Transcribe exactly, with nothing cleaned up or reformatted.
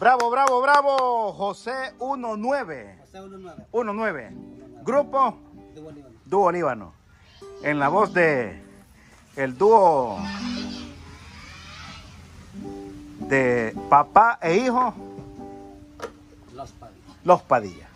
Bravo, bravo, bravo. José uno nueve. José uno nueve. uno nueve. Grupo Dúo Líbano. Dúo Líbano. En la voz de el dúo de papá e hijo, Los Padillas. Los Padilla.